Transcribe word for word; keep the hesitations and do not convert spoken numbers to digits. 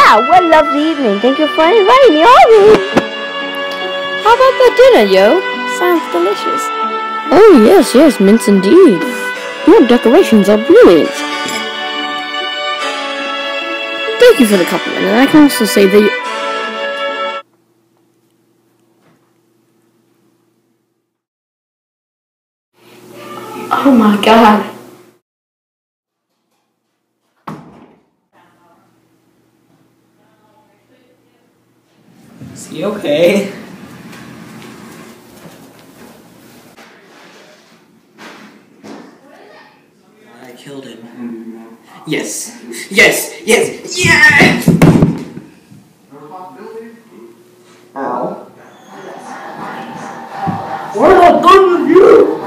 Wow, what a lovely evening. Thank you for inviting me over. How about the dinner, yo? Sounds delicious. Oh, yes, yes, mince indeed. Your decorations are brilliant. Thank you for the compliment, and I can also say that you... Oh my god. Is he okay? I killed him. Yes! Yes! Yes! Yes! Ow. What have I done with you?